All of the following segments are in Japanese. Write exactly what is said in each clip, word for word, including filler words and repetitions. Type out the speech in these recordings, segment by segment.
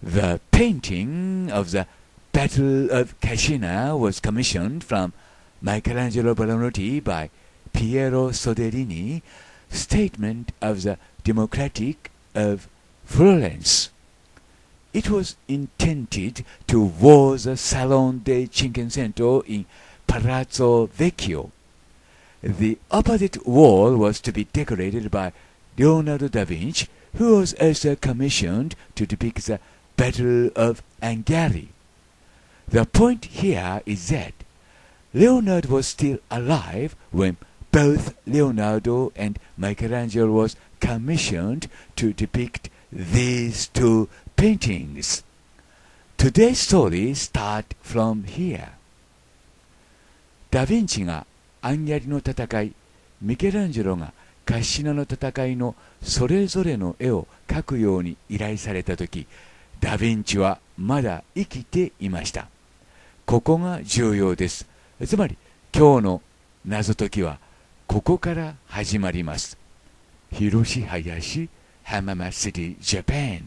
The painting of the Battle of Cascina was commissioned from Michelangelo Buonarroti by Piero Soderini, Statement of the Democratic of Florence. It was intended to wall the Salon de Cinquecento in Palazzo Vecchio. The opposite wall was to be decorated by Leonardo da Vinci, who was also commissioned to depict the Battle of Angari. The point here is that Leonardo was still alive when both Leonardo and Michelangelo was commissioned to depict these two paintings. Today's story starts from here. ダ・ヴィンチがアンギャリの戦い、ミケランジェロがカッシナの戦いのそれぞれの絵を描くように依頼されたとき、ダ・ヴィンチはまだ生きていました。ここが重要です。つまり今日の謎解きはここから始まります。広し林、浜松シティ、ジャパン。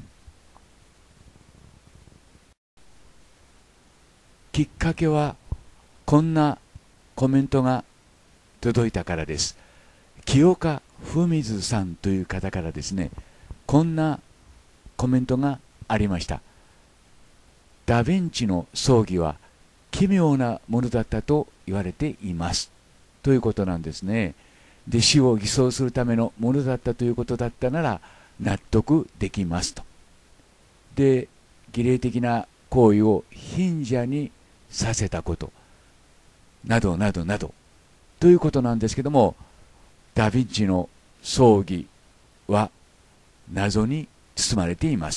きっかけはこんなコメントが届いたからです。清岡文水さんという方からですね、こんなコメントがありました。ダ・ヴィンチの葬儀は奇妙なものだったと言われていますということなんですね。で、死を偽装するためのものだったということだったなら納得できますと。で、儀礼的な行為を貧者にさせたことなどなどなどということなんですけども、ダ・ヴィンチの葬儀は謎に包まれています。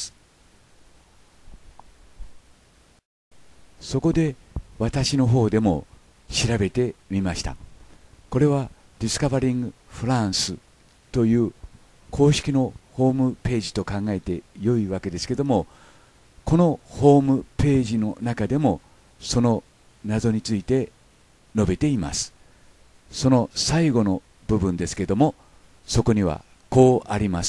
そこで私の方でも調べてみました。これはディスカバリングフランスという公式のホームページと考えて良いわけですけども、このホームページの中でもその謎について述べています。その最後の部分ですけども、そこにはこうあります。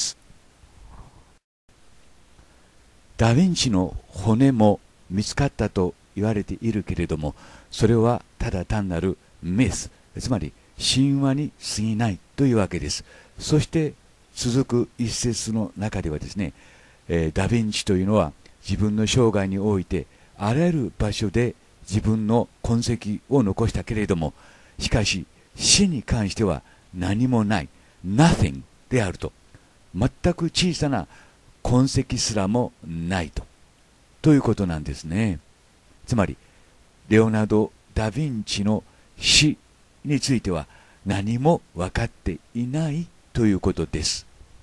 ダ・ヴィンチの骨も見つかったと言われているけれども、それはただ単なるミス、つまり神話に過ぎないというわけです。そして続く一節の中ではですね、えー、ダ・ヴィンチというのは自分の生涯においてあらゆる場所で自分の痕跡を残したけれども、しかし死に関しては何もない nothing であると、全く小さな痕跡すらもないとということなんですね。つまりレオナルド・ダ・ヴィンチの死については何も分かっていないということです。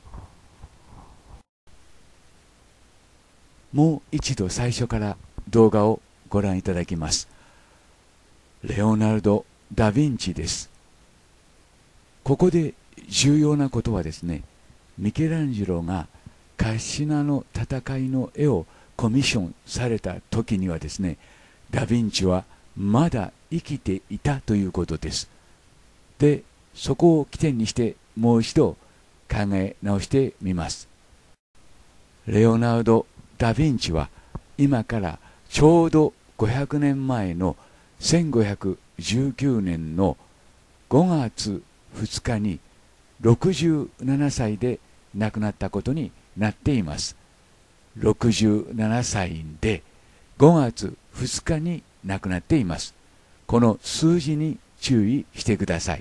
もう一度最初から動画をご覧いただきます。レオナルド・ダ・ヴィンチです。ここで重要なことはですね、ミケランジェロがカッシナの戦いの絵をコミッションされた時にはですね、ダ・ヴィンチはまだ生きていたということです。で、そこを起点にしてもう一度考え直してみます。レオナルド・ダ・ヴィンチは今からちょうどごひゃくねんまえのせんごひゃくじゅうきゅうねんのごがつふつかにろくじゅうななさいで亡くなったことになっています。ろくじゅうななさいでごがつふつかに亡くなっています。この数字に注意してください。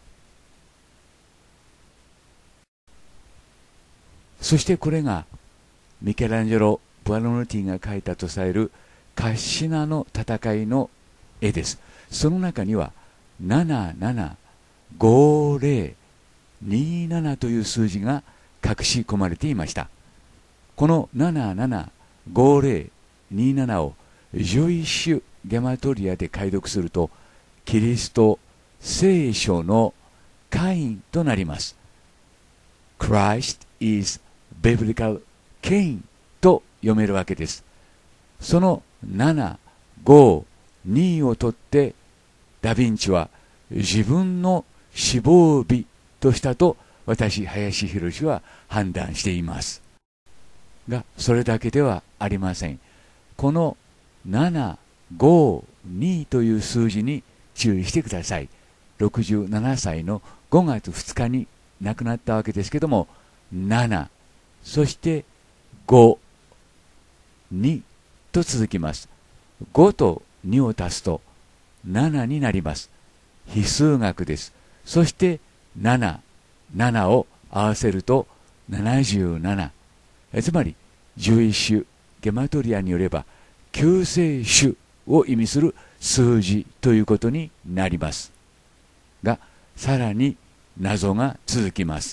そしてこれがミケランジェロ・ブアロノティが描いたとされるカッシナの戦いの絵です。その中にはななななごぜろにななという数字が隠し込まれていました。このななななごぜろにななをジュイッシュゲマトリアで解読すると、キリスト聖書のカインとなります。Christ is biblical Cain と読めるわけです。そのなな、ご、にを取ってダ・ヴィンチは自分の死亡日としたと私、林博は判断しています。 が、それだけではありません。このなな、ご、にという数字に注意してください。ろくじゅうななさいのごがつふつかに亡くなったわけですけども、なな、そしてご、にと続きます。ごとにを足すとななになります。非数学です。そしてなな、ななを合わせるとななじゅうなな。つまりじゅういっ種ゲマトリアによれば救世主を意味する数字ということになりますが、さらに謎が続きます。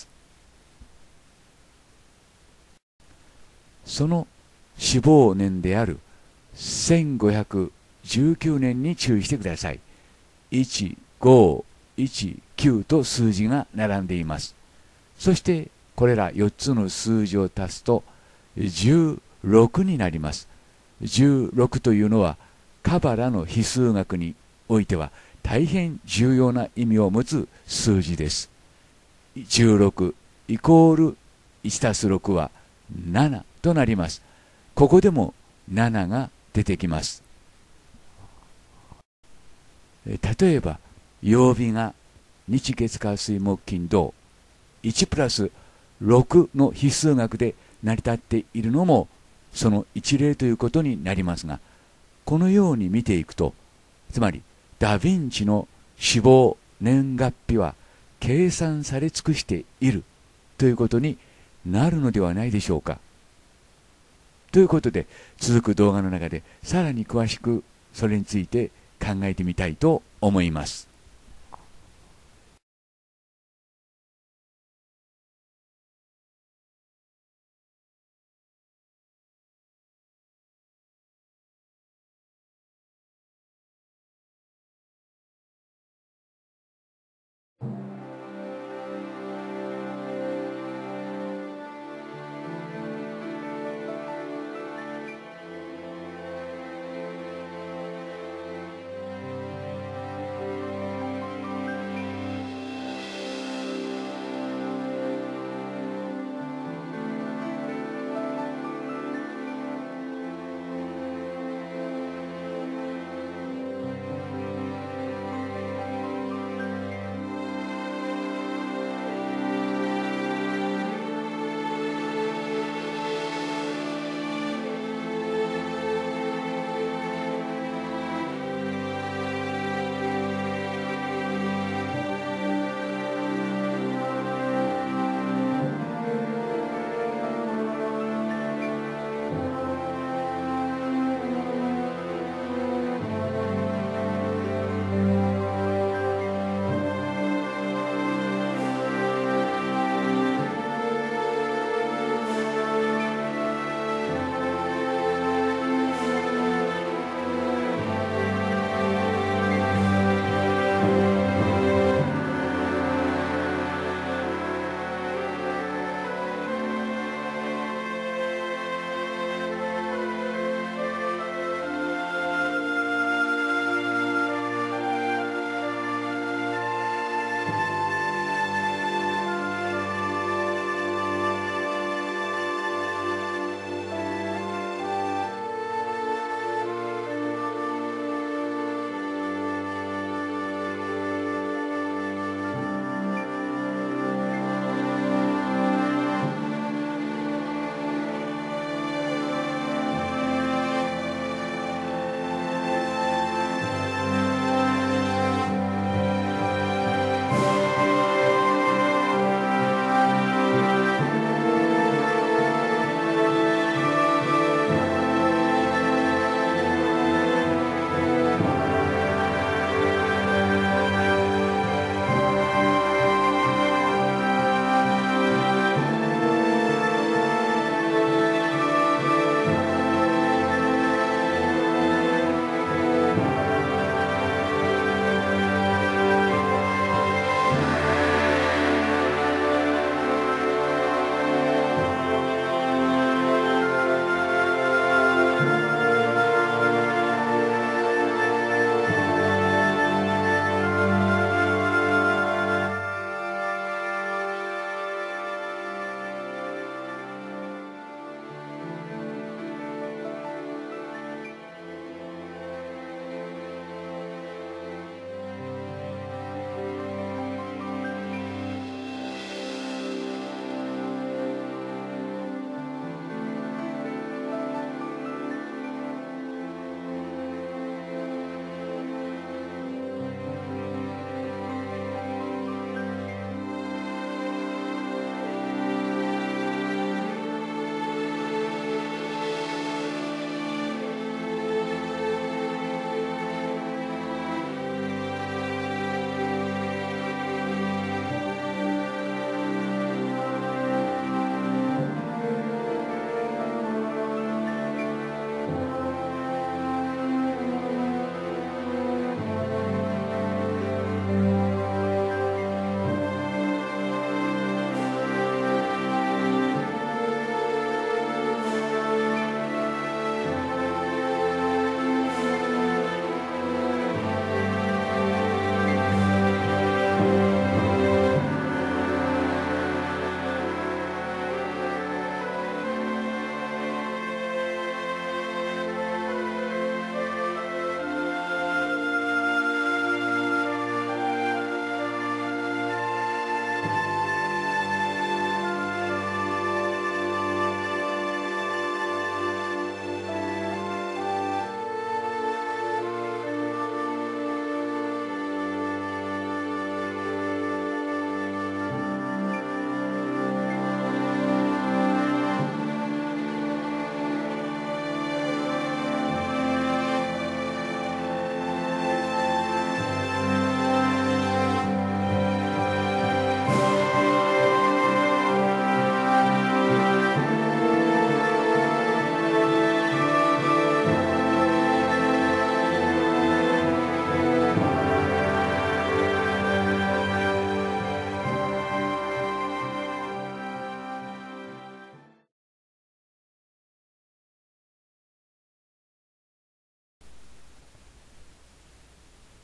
その死亡年であるせんごひゃくじゅうきゅうねんに注意してください。いち、ご、いち、きゅうと数字が並んでいます。そしてこれらよっつの数字を足すとじゅうろくになります。じゅうろくというのはカバラの非数学においては大変重要な意味を持つ数字です。じゅうろくイコールいちたすろくはななとなります。ここでもななが出てきます。例えば曜日が日月火水木金土いちプラスろくの非数学で成り立っているのもその一例ということになりますが、このように見ていくと、つまりダ・ヴィンチの死亡年月日は計算され尽くしているということになるのではないでしょうか。ということで、続く動画の中でさらに詳しくそれについて考えてみたいと思います。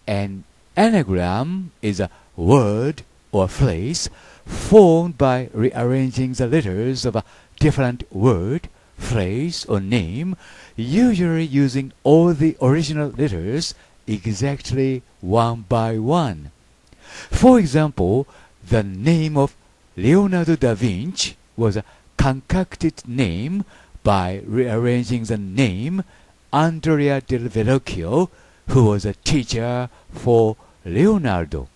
An anagram is a word or phrase formed by rearranging the letters of a different word, phrase, or name, usually using all the original letters exactly one by one. For example, the name of Leonardo da Vinci was a concocted name by rearranging the name Andrea del Verrocchio, who was a teacher for Leonardo.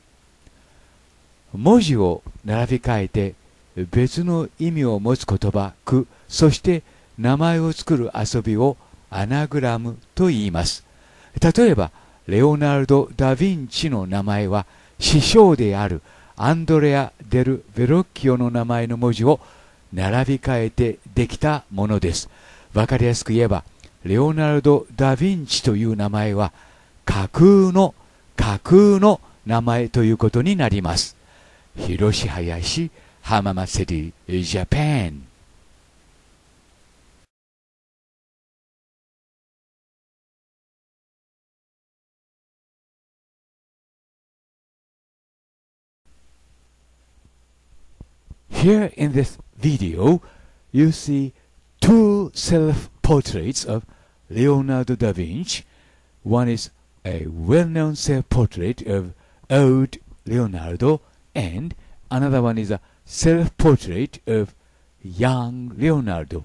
文字を並び替えて別の意味を持つ言葉、句、そして名前を作る遊びをアナグラムと言います。例えば、レオナルド・ダ・ヴィンチの名前は師匠であるアンドレア・デル・ベロッキオの名前の文字を並び替えてできたものです。わかりやすく言えば、レオナルド・ダ・ヴィンチという名前は架空の架空の名前ということになります。広志林、浜松シティ、ジャパン。Here in this video, you see two self-portraits of Leonardo da Vinci. One is a well-known self-portrait of old Leonardo, and another one is a self-portrait of young Leonardo.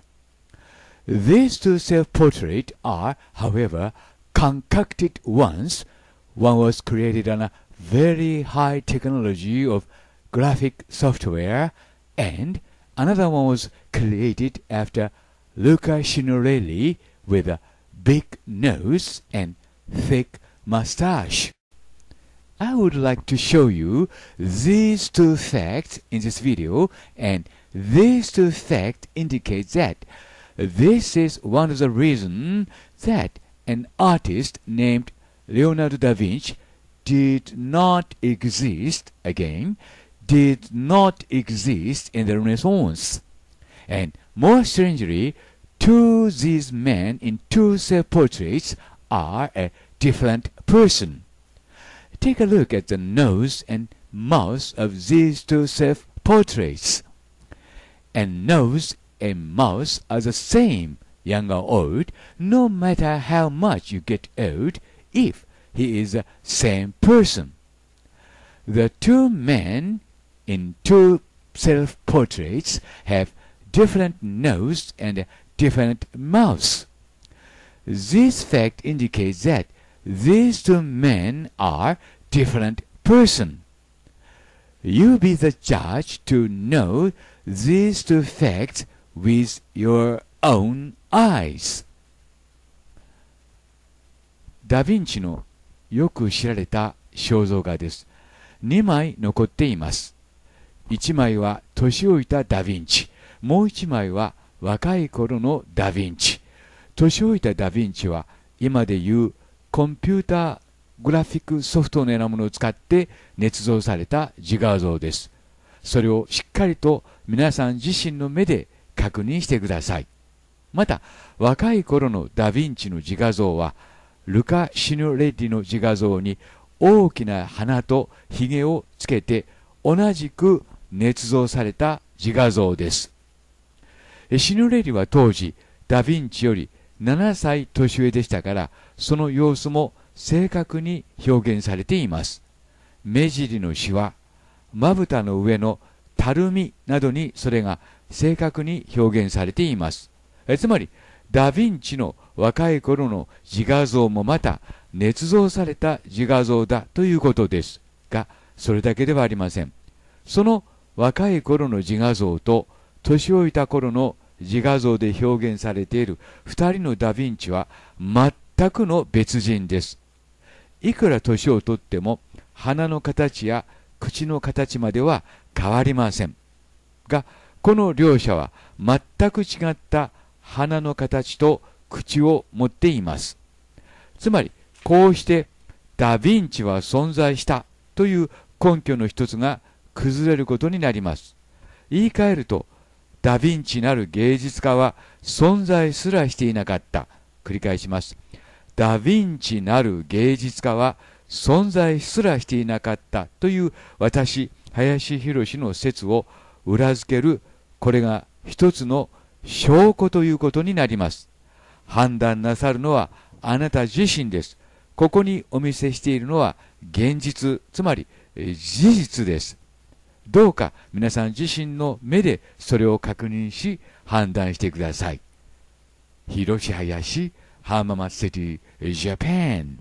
These two self-portraits are, however, concocted ones. One was created on a very high technology of graphic software, and another one was created after Luca Signorelli with a big nose and thick mustache. I would like to show you these two facts in this video, and these two facts indicate that this is one of the reasons that an artist named Leonardo da Vinci did not exist again, did not exist in the Renaissance. And more strangely, two these men in two self-portraits are a different person. Take a look at the nose and mouth of these two self-portraits. And nose and mouth are the same, young or old, no matter how much you get old, if he is the same person. The two men in two self-portraits have different nose and different mouths. This fact indicates that these two men are different persons. You be the judge to know these two facts with your own eyes. ダ・ヴィンチのよく知られた肖像画です。にまい残っています。いちまいは年老いたダ・ヴィンチ、もういちまいは若い頃のダ・ヴィンチ。年老いたダ・ヴィンチは今でいうコンピューターグラフィックソフトのようなものを使って捏造された自画像です。それをしっかりと皆さん自身の目で確認してください。また、若い頃のダ・ヴィンチの自画像は、ルカ・シヌレッリの自画像に大きな鼻とひげをつけて同じく捏造された自画像です。シヌレッリは当時、ダ・ヴィンチよりななさい年上でしたから、その様子も正確に表現されています。目尻のシワ、まぶたの上のたるみなどにそれが正確に表現されています。えつまり、ダ・ヴィンチの若い頃の自画像もまた捏造された自画像だということですが、それだけではありません。その若い頃の自画像と年老いた頃の自画像で表現されている二人のダ・ヴィンチは全くの別人です。いくら年をとっても鼻の形や口の形までは変わりませんが、この両者は全く違った鼻の形と口を持っています。つまり、こうしてダ・ヴィンチは存在したという根拠の一つが崩れることになります。言い換えると、ダ・ヴィンチなる芸術家は存在すらしていなかった。繰り返します。ダ・ヴィンチなる芸術家は存在すらしていなかったという私、林博の説を裏付ける、これが一つの証拠ということになります。判断なさるのはあなた自身です。ここにお見せしているのは現実、つまり事実です。どうか皆さん自身の目でそれを確認し判断してください。広し林、浜松シティ、ジャパン。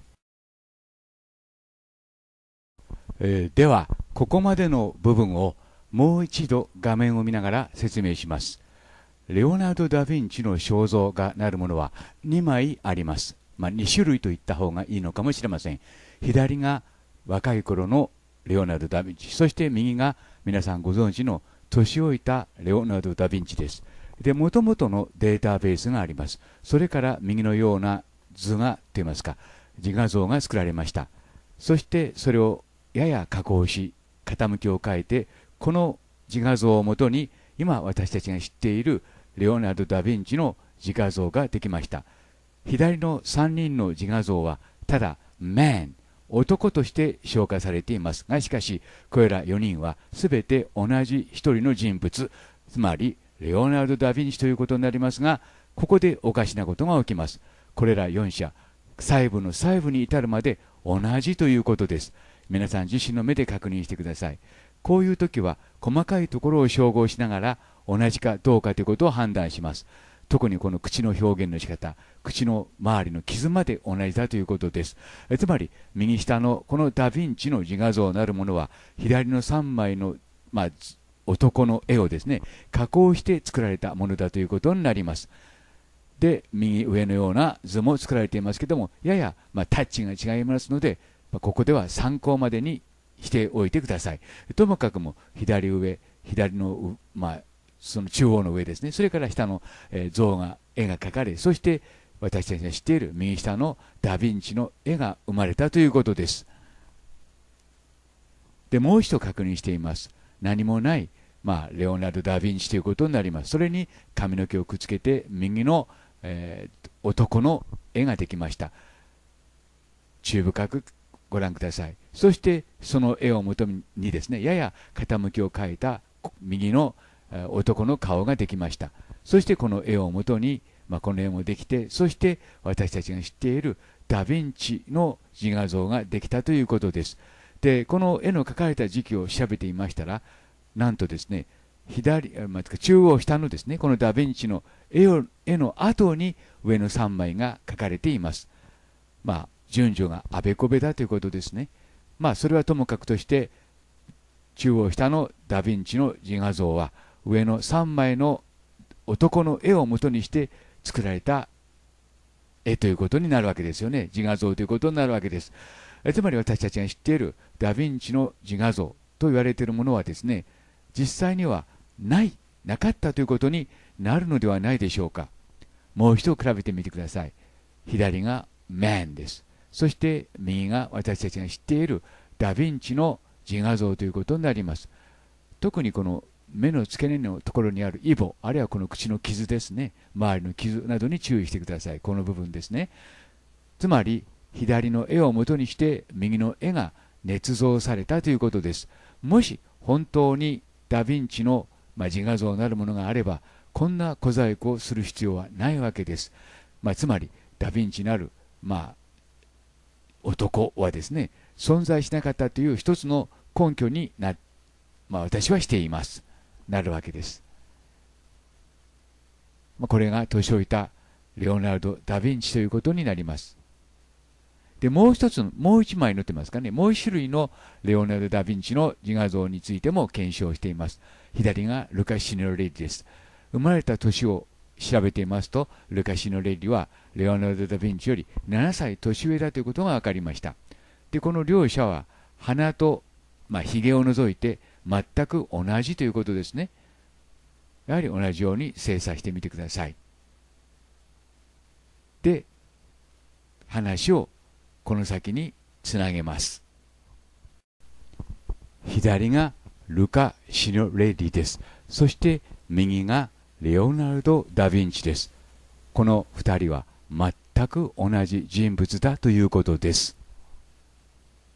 えー、では、ここまでの部分をもう一度画面を見ながら説明します。レオナルド・ダ・ヴィンチの肖像がなるものはにまいあります。まあ、に種類と言った方がいいのかもしれません。左が若い頃のレオナルド・ダ・ヴィンチ、そして右が皆さんご存知の年老いたレオナルド・ダ・ヴィンチです。で、もともとのデータベースがあります。それから右のような図がといいますか、自画像が作られました。そしてそれをやや加工し、傾きを変えて、この自画像をもとに今私たちが知っているレオナルド・ダ・ヴィンチの自画像ができました。左のさんにんの自画像はただ man、男として紹介されていますが、しかしこれらよにんは全て同じ一人の人物、つまりレオナルド・ダ・ヴィンチということになりますが、ここでおかしなことが起きます。これらよん者、細部の細部に至るまで同じということです。皆さん自身の目で確認してください。こういう時は細かいところを照合しながら同じかどうかということを判断します。特にこの口の表現の仕方、口の周りの傷まで同じだということです。えつまり右下のこのダ・ヴィンチの自画像なるものは左のさんまいの、まあ、男の絵をですね加工して作られたものだということになります。で、右上のような図も作られていますけども、やや、まあ、タッチが違いますので、まあ、ここでは参考までにしておいてください。ともかくも左上、左の、まあ、その中央の上ですね、それから下の、えー、像が絵が描かれ、そして私たちが知っている右下のダ・ヴィンチの絵が生まれたということです。で、もう一度確認しています。何もない、まあ、レオナルド・ダ・ヴィンチということになります。それに髪の毛をくっつけて右の、えー、男の絵ができました。注意深くご覧ください。そしてその絵をもとにですね、やや傾きを変えた右の男の顔ができました。そしてこの絵をもとに、まあ、この絵もできて、そして私たちが知っているダ・ヴィンチの自画像ができたということです。で、この絵の描かれた時期を調べていましたら、なんとですね、左、まあ、中央下のですね、このダ・ヴィンチの絵を絵の後に上のさんまいが描かれています。まあ、順序があべこべだということですね。まあ、それはともかくとして、中央下のダ・ヴィンチの自画像は、上のさんまいの男の絵を元にして作られた絵ということになるわけですよね。自画像ということになるわけです。えつまり私たちが知っているダ・ヴィンチの自画像と言われているものはですね、実際にはない、なかったということになるのではないでしょうか。もう一度比べてみてください。左が man です。そして右が私たちが知っているダ・ヴィンチの自画像ということになります。特にこの目の付け根のところにあるイボ、あるいはこの口の傷ですね、周りの傷などに注意してください。この部分ですね。つまり左の絵を元にして右の絵が捏造されたということです。もし本当にダ・ヴィンチの、まあ、自画像なるものがあれば、こんな小細工をする必要はないわけです。まあ、つまりダ・ヴィンチなる、まあ、男はですね、存在しなかったという一つの根拠にな、まあ、私はしています。なるわけです。まあ、これが年老いたレオナルド・ダ・ヴィンチということになります。で、もう一つ、もう一枚載ってますかね。もう一種類のレオナルド・ダ・ヴィンチの自画像についても検証しています。左がルカ・シノレッリです。生まれた年を調べていますと、ルカ・シノレッリはレオナルド・ダ・ヴィンチよりななさい年上だということが分かりました。で、この両者は鼻と、まあ、髭を除いて全く同じということですね。やはり同じように精査してみてください。で、話をこの先につなげます。左がルカ・シノレッリです。そして右がレオナルド・ダ・ヴィンチです。このふたりは全く同じ人物だということです。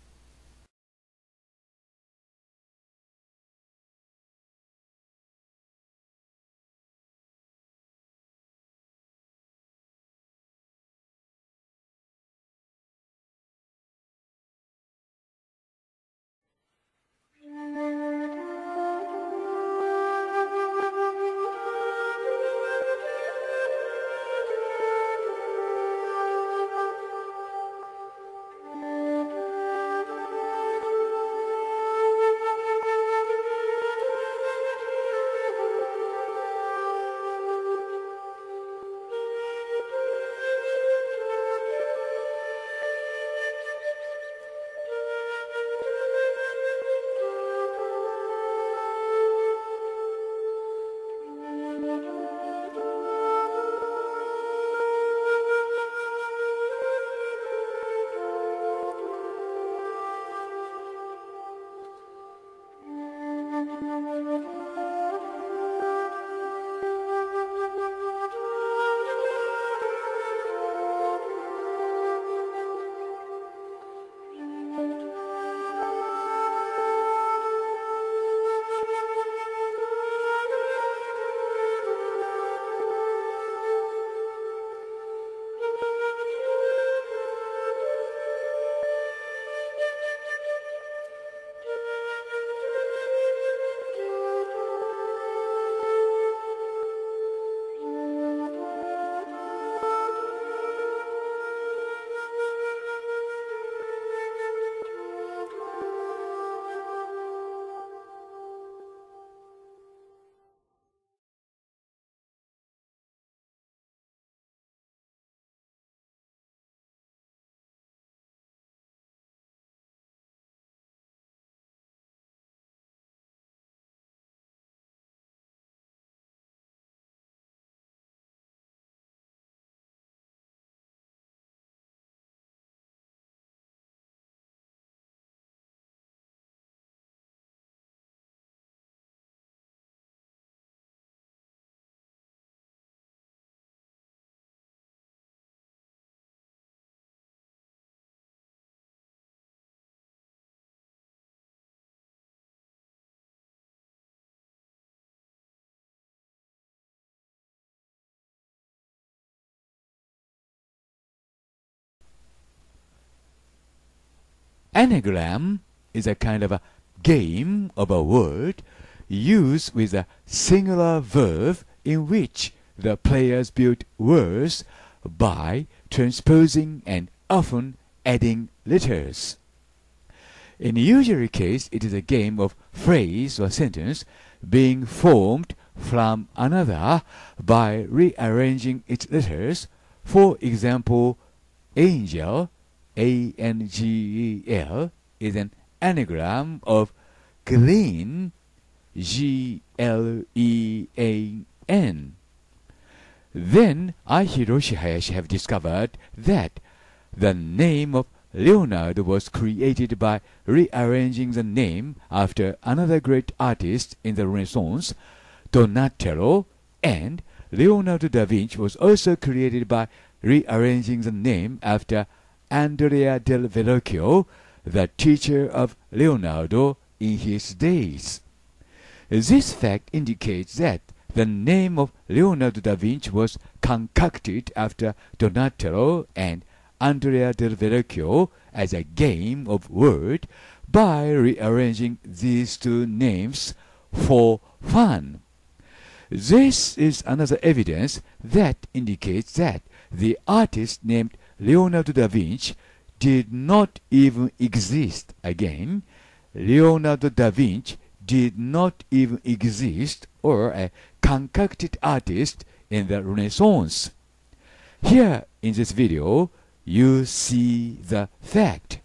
Anagram is a kind of a game of a word used with a singular verb in which the players build words by transposing and often adding letters. In the usual case, it is a game of phrase or sentence being formed from another by rearranging its letters. For example, angel, A N G E L, is an anagram of glean, G L E A N. Then I, Hiroshi Hayashi, have discovered that the name of Leonardo was created by rearranging the name after another great artist in the Renaissance, Donatello, and Leonardo da Vinci was also created by rearranging the name after Andrea del Verrocchio, the teacher of Leonardo in his days. This fact indicates that the name of Leonardo da Vinci was concocted after Donatello and Andrea del Verrocchio as a game of word by rearranging these two names for fun. This is another evidence that indicates that the artist named Leonardo da Vinci did not even exist. Again, Leonardo da Vinci did not even exist, or a concocted artist in the Renaissance. Here in this video, you see the fact.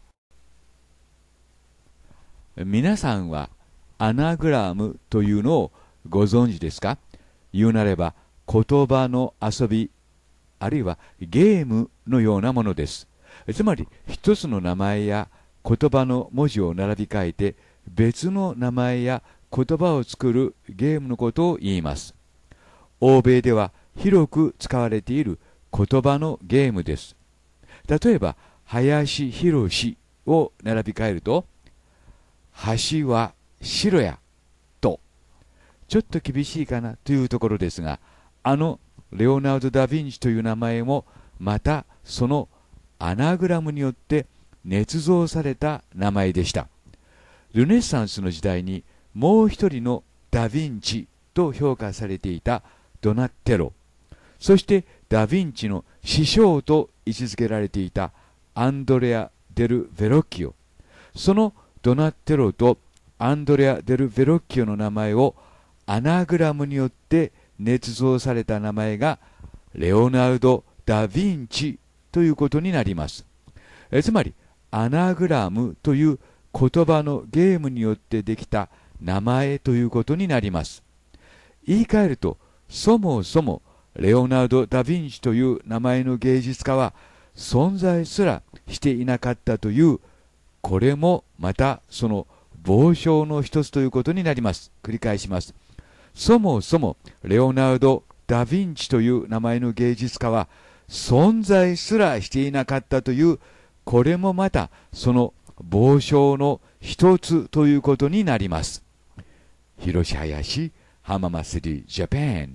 皆さんはアナグラムというのをご存知ですか？言うなれば言葉の遊び、あるいはゲームのようなものです。つまり一つの名前や言葉の文字を並び替えて別の名前や言葉を作るゲームのことを言います。欧米では広く使われている言葉のゲームです。例えば、林博士を並び替えると、橋は白やと、ちょっと厳しいかなというところですが、あのレオナルド・ダ・ヴィンチという名前もまたそのアナグラムによって捏造された名前でした。ルネッサンスの時代にもう一人のダ・ヴィンチと評価されていたドナテロ、そしてダ・ヴィンチの師匠と位置づけられていたアンドレア・デル・ヴェロッキオ、そのドナテロとアンドレア・デル・ヴェロッキオの名前をアナグラムによって捏造された名前がレオナルド・ダ・ヴィンチということになります。えつまりアナグラムという言葉のゲームによってできた名前ということになります。言い換えると、そもそもレオナルド・ダ・ヴィンチという名前の芸術家は存在すらしていなかったという、これもまたその傍証の一つということになります。繰り返します。そもそもレオナルド・ダ・ヴィンチという名前の芸術家は存在すらしていなかったという、これもまたその傍証の一つということになります。広志林、浜祭りジャパン。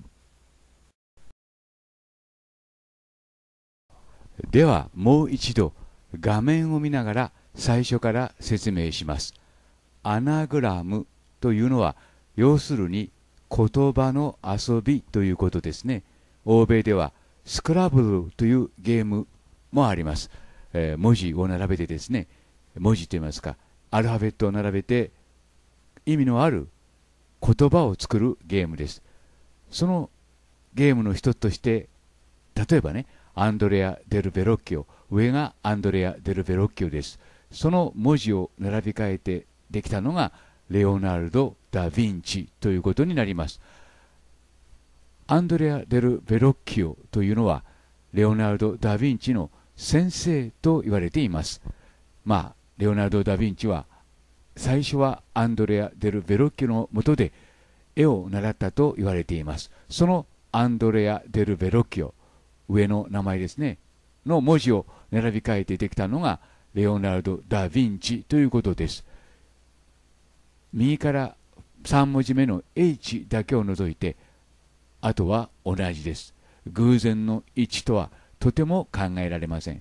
ではもう一度画面を見ながら最初から説明します。アナグラムというのは要するに言葉の遊びということですね。欧米ではスクラブルというゲームもあります。えー、文字を並べてですね、文字といいますか、アルファベットを並べて意味のある言葉を作るゲームです。そのゲームの一つとして、例えばね、アンドレア・デル・ベロッキオ、上がアンドレア・デル・ベロッキオです。その文字を並び替えてできたのがレオナルド・ダ・ヴィンチということになります。アンドレア・デル・ベロッキオというのはレオナルド・ダ・ヴィンチの先生と言われています。まあ、レオナルド・ダ・ヴィンチは最初はアンドレア・デル・ベロッキオの下で絵を習ったと言われています。そのアンドレア・デル・ベロッキオ、上の名前ですね、の文字を並び替えてできたのがレオナルド・ダ・ヴィンチということです。右からさん文字目の H だけを除いて、あとは同じです。偶然の一致とはとても考えられません。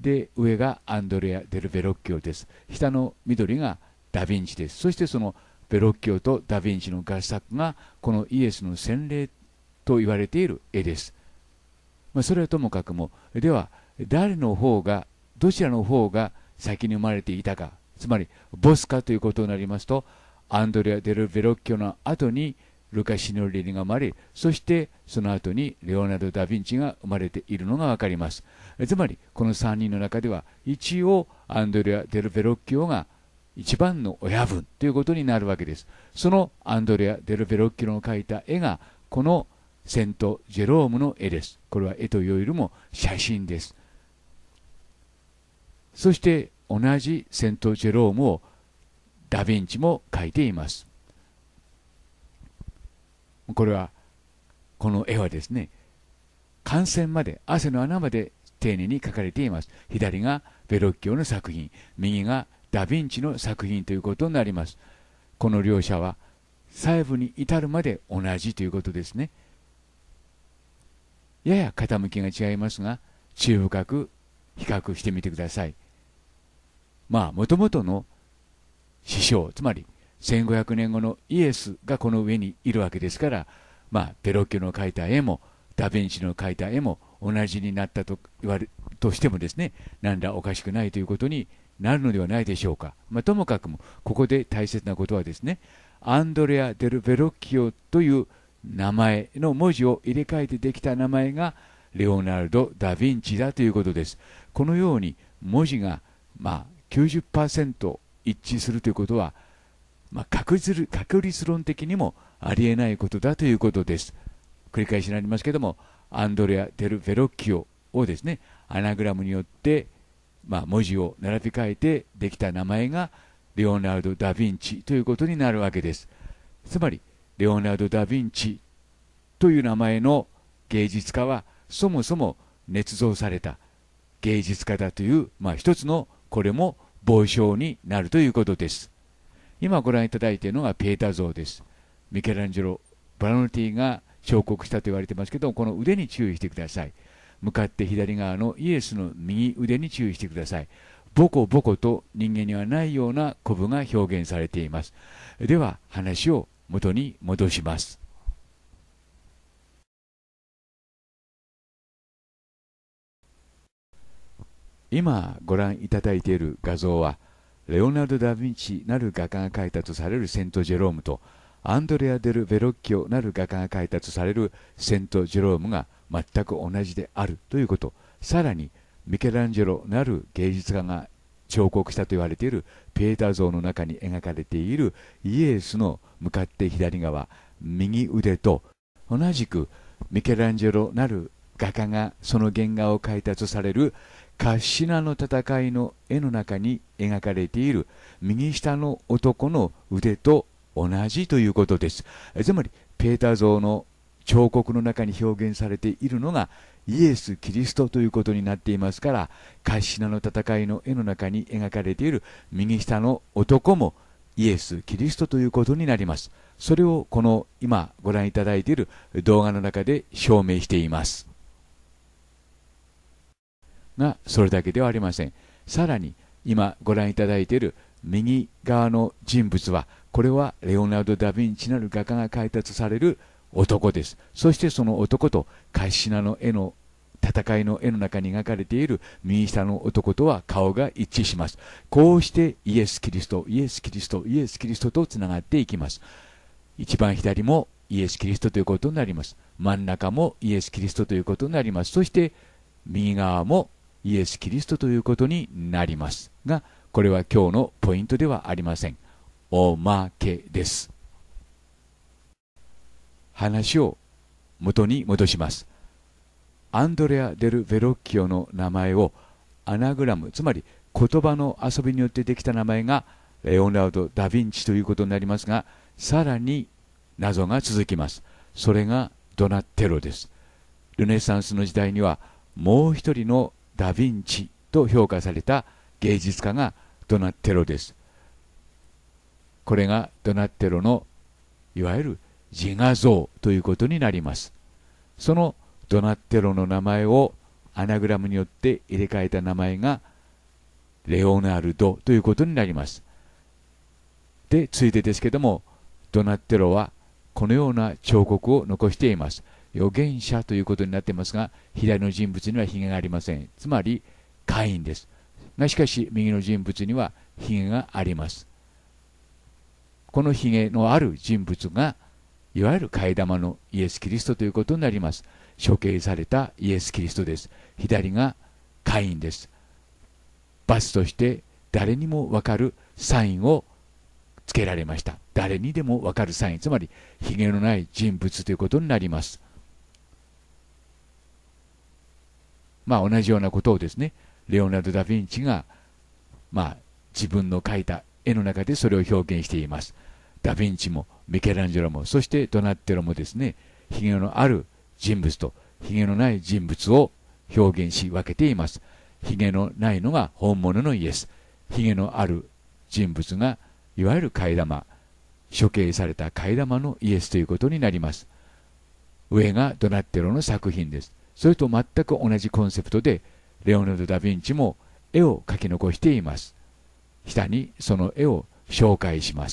で、上がアンドレア・デル・ベロッキオです。下の緑がダ・ヴィンチです。そしてそのベロッキオとダ・ヴィンチの合作がこのイエスの洗礼と言われている絵です。まあ、それはともかくも、では誰の方が、どちらの方が先に生まれていたか、つまりボスかということになりますと、アンドレア・デル・ベロッキオの後にルカ・シノリニが生まれ、そしてその後にレオナルド・ダ・ヴィンチが生まれているのが分かります。つまりこのさんにんの中では一応アンドレア・デル・ベロッキオが一番の親分ということになるわけです。そのアンドレア・デル・ベロッキオの描いた絵がこのセント・ジェロームの絵です。これは絵というよりも写真です。そして同じセント・ジェロームをダ・ヴィンチも描いています。これはこの絵はですね、汗腺まで、汗の穴まで丁寧に描かれています。左がベロッキオの作品、右がダ・ヴィンチの作品ということになります。この両者は細部に至るまで同じということですね。やや傾きが違いますが、注意深く比較してみてください。まあ、もともとの師匠、つまりせんごひゃくねんごのイエスがこの上にいるわけですから、まあ、ベロッキオの描いた絵もダ・ヴィンチの描いた絵も同じになったと言われとしてもですね、何らおかしくないということになるのではないでしょうか。まあ、ともかくもここで大切なことはですね、アンドレア・デル・ベロッキオという名前の文字を入れ替えてできた名前がレオナルド・ダ・ヴィンチだということです。このように文字がまあ きゅうじゅっパーセント 一致するということは、まあ、確率、確率論的にもありえないことだということです。繰り返しになりますけども、アンドレア・デル・ベロッキオをですね、アナグラムによって、まあ、文字を並び替えてできた名前がレオナルド・ダ・ヴィンチということになるわけです。つまりレオナルド・ダ・ヴィンチという名前の芸術家はそもそも捏造された芸術家だという、まあ、一つのこれも傍証になるということです。今ご覧いただいているのがピエタ像です。ミケランジェロ・ブラノティが彫刻したと言われていますけど、この腕に注意してください。向かって左側のイエスの右腕に注意してください。ボコボコと人間にはないようなコブが表現されています。では話を元に戻します。今ご覧いただいている画像はレオナルド・ダ・ヴィンチなる画家が描いたとされるセント・ジェロームとアンドレア・デル・ベロッキオなる画家が描いたとされるセント・ジェロームが全く同じであるということ、さらにミケランジェロなる芸術家が彫刻したと言われているピエタ像の中に描かれているイエスの向かって左側右腕と同じくミケランジェロなる画家がその原画を描いたとされるカッシナの戦いの絵の中に描かれている右下の男の腕と同じということです。つまりピエタ像の彫刻の中に表現されているのがイエス・キリストということになっていますから、カッシナの戦いの絵の中に描かれている右下の男もイエス・キリストということになります。それをこの今ご覧いただいている動画の中で証明していますが、それだけではありません。さらに今ご覧いただいている右側の人物は、これはレオナルド・ダ・ヴィンチなる画家が描いたとされる男です。そしてその男とカッシナの絵の戦いの絵の中に描かれている右下の男とは顔が一致します。こうしてイエス・キリスト、イエス・キリスト、イエス・キリストとつながっていきます。一番左もイエス・キリストということになります。真ん中もイエス・キリストということになります。そして右側もイエス・キリストということになりますが、これは今日のポイントではありません。おまけです。話を元に戻します。アンドレア・デル・ベロッキオの名前をアナグラム、つまり言葉の遊びによってできた名前がレオナルド・ダ・ヴィンチということになりますが、さらに謎が続きます。それがドナテロです。ルネサンスの時代にはもう一人のダ・ヴィンチと評価された芸術家がドナテロです。これがドナテロのいわゆる自画像ということになります。そのドナテロの名前をアナグラムによって入れ替えた名前がレオナルドということになります。で、ついでですけども、ドナテロはこのような彫刻を残しています。預言者ということになっていますが、左の人物にはひげがありません。つまりカインです。がしかし右の人物にはひげがあります。このひげのある人物がいわゆる替え玉のイエス・キリストということになります。処刑されたイエス・キリストです。左がカインです。罰として誰にもわかるサインをつけられました。誰にでもわかるサイン、つまりひげのない人物ということになります。まあ同じようなことをですね、レオナルド・ダ・ヴィンチが、まあ、自分の描いた絵の中でそれを表現しています。ダ・ヴィンチもミケランジェロも、そしてドナッテロもですね、ひげのある人物とひげのない人物を表現し分けています。ひげのないのが本物のイエス、ひげのある人物がいわゆる替え玉、処刑された替え玉のイエスということになります。上がドナッテロの作品です。それと全く同じコンセプトでレオナルド・ダ・ヴィンチも絵を描き残しています。下にその絵を紹介します。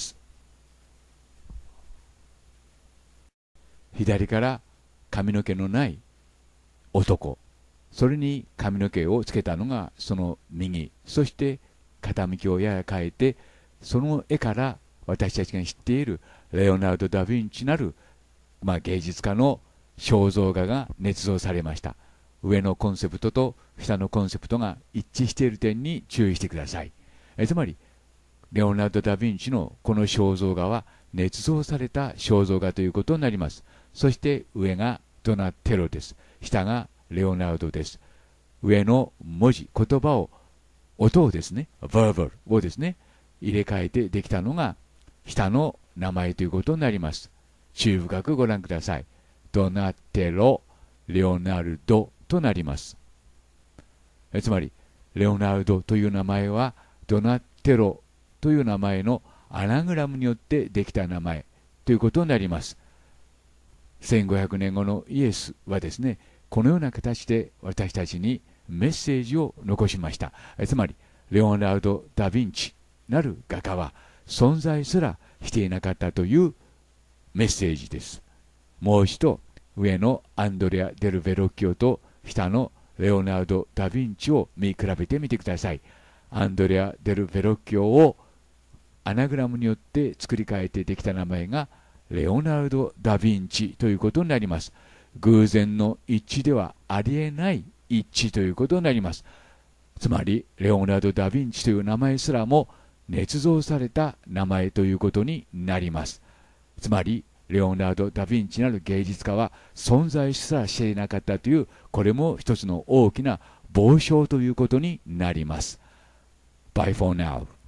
左から髪の毛のない男、それに髪の毛をつけたのがその右、そして傾きをやや変えて、その絵から私たちが知っているレオナルド・ダ・ヴィンチなる、まあ、芸術家の肖像画が捏造されました。上のコンセプトと下のコンセプトが一致している点に注意してください。えつまりレオナルド・ダ・ヴィンチのこの肖像画は捏造された肖像画ということになります。そして上がドナテロです。下がレオナルドです。上の文字、言葉を、音をですね、verbal をですね、入れ替えてできたのが下の名前ということになります。注意深くご覧ください。ドナテロ、レオナルドとなります。えつまりレオナルドという名前はドナテロという名前のアナグラムによってできた名前ということになります。せんごひゃくねんごのイエスはですね、このような形で私たちにメッセージを残しました。つまりレオナルド・ダ・ヴィンチなる画家は存在すらしていなかったというメッセージです。もう一度上のアンドレア・デル・ベロッキオと下のレオナルド・ダ・ヴィンチを見比べてみてください。アンドレア・デル・ベロッキオをアナグラムによって作り変えてできた名前がレオナルド・ダ・ヴィンチということになります。偶然の一致ではありえない一致ということになります。つまりレオナルド・ダ・ヴィンチという名前すらも捏造された名前ということになります。つまりレオナルド・ダ・ヴィンチなる芸術家は存在すらしていなかったという、これも一つの大きな傍証ということになります。Bye for now.